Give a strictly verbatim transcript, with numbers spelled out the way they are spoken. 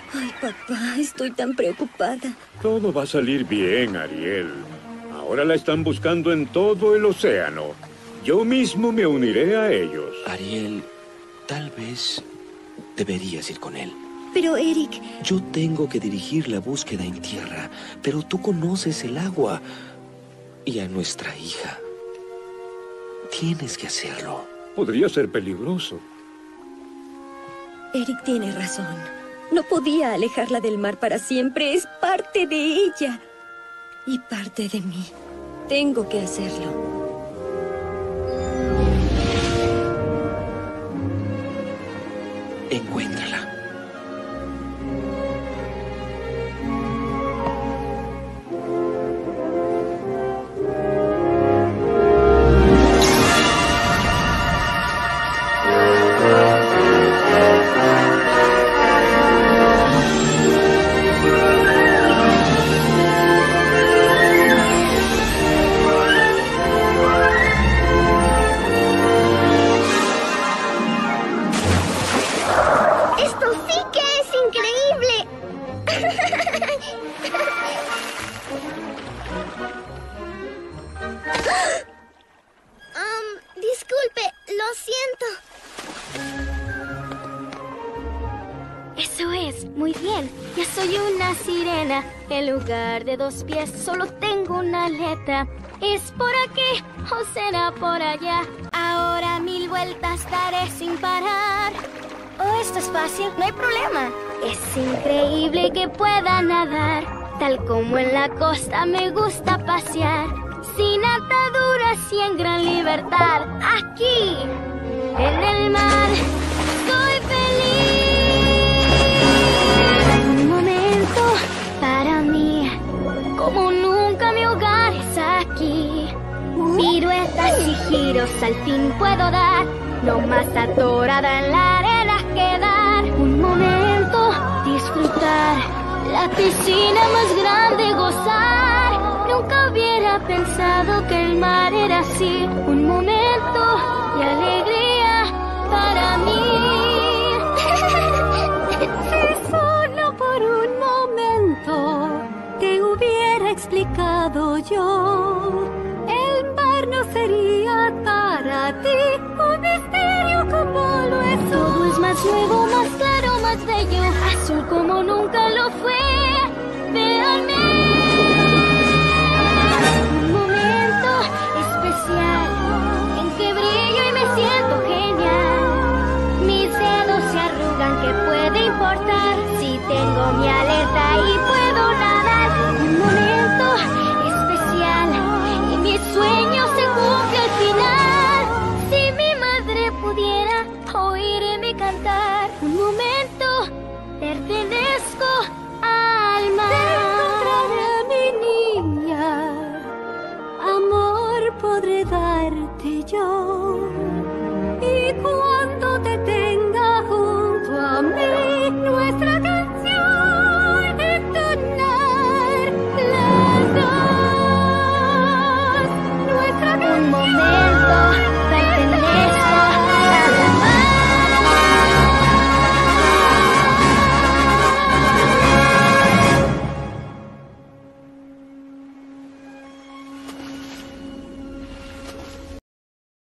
Ay, papá, estoy tan preocupada. Todo va a salir bien, Ariel. Ahora la están buscando en todo el océano. Yo mismo me uniré a ellos. Ariel, tal vez deberías ir con él. Pero, Eric... Yo tengo que dirigir la búsqueda en tierra, pero tú conoces el agua. Y a nuestra hija. Tienes que hacerlo. Podría ser peligroso. Eric tiene razón. No podía alejarla del mar para siempre. Es parte de ella. Y parte de mí. Tengo que hacerlo. Encuéntrala. En lugar de dos pies, solo tengo una aleta. ¿Es por aquí o será por allá? Ahora mil vueltas daré sin parar. Oh, esto es fácil, no hay problema. Es increíble que pueda nadar. Tal como en la costa me gusta pasear. Sin ataduras y en gran libertad. Aquí, en el mar, soy feliz. Un momento para mí, como nunca mi hogar es aquí. Piruetas y giros al fin puedo dar. No más atorada en la arena quedar. Un momento, disfrutar. La piscina más grande gozar. Nunca hubiera pensado que el mar era así. Un momento de alegría para mí. Si solo por un momento te hubiera explicado yo, el mar no sería para ti un misterio como lo es. Todo es más nuevo, más claro, más bello, azul como nunca lo fue. Véanme. Un momento especial en que brillo y me siento genial. Mis dedos se arrugan, ¿qué puede importar? Si tengo mi aleta y puedo nadar. Un momento especial y mi sueño se cumple al final. Si mi madre pudiera oírme cantar. Un momento, pertenezco al mar. Te encontraré, mi niña. Amor podré darte yo. Y